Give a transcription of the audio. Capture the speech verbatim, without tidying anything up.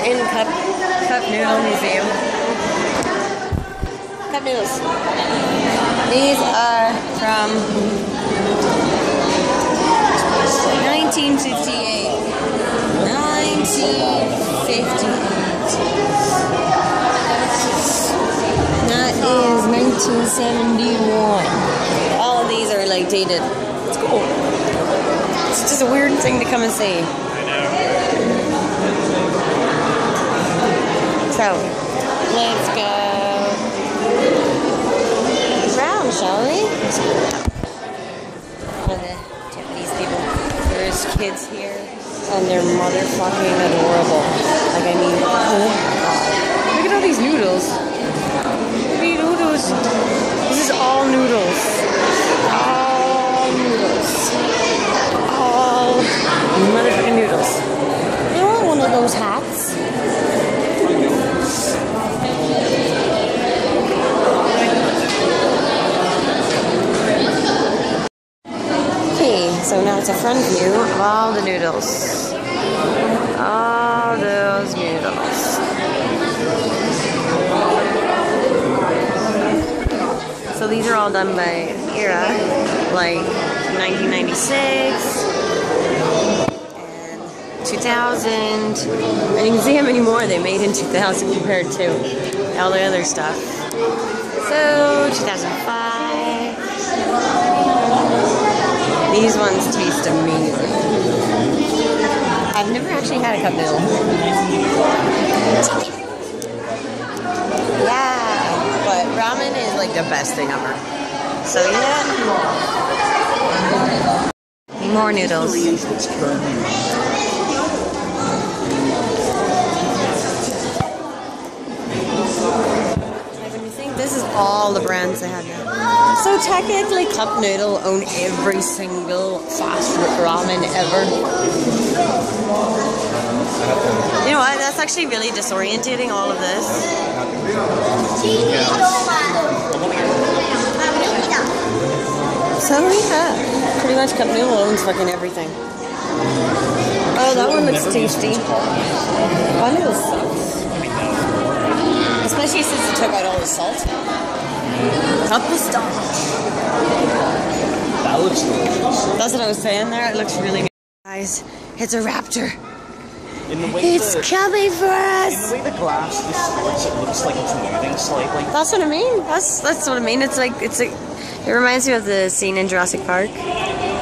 in Cup Cup Noodle Museum. Cup noodles. These are from nineteen fifty-eight. nineteen fifty-eight. That is nineteen seventy-one. All of these are like dated. It's cool. It's just a weird thing to come and see. So, let's go round, shall we? For the Japanese people. There's kids here, and they're motherfucking adorable. Like, I mean, oh my god. Look at all these noodles. Look at these noodles. This is all noodles. All noodles. All motherfucking noodles. I want one of those hats. So now it's a front view of all the noodles. All those noodles. So these are all done by era, like nineteen ninety-six and two thousand. And you can see how many more they made in two thousand compared to all the other stuff. So two thousand five. These ones taste amazing. I've never actually had a cup noodle. Yeah, but ramen is like the best thing ever. So yeah. More noodles. This is all the brands they had now. So technically, Cup Noodle own every single fast food ramen ever. You know what? That's actually really disorientating, all of this. So yeah, pretty much Cup Noodle owns fucking everything. Oh, that one looks tasty. That noodle sucks. Especially since it took out all the salt. Cup of starch. That looks delicious. That's what I was saying there. It looks really good. Guys, it's a raptor. In the way it's the, coming for us. In the way the glass distorts, it looks like it's moving slightly. That's what I mean. That's that's what I mean. It's like it's like it reminds me of the scene in Jurassic Park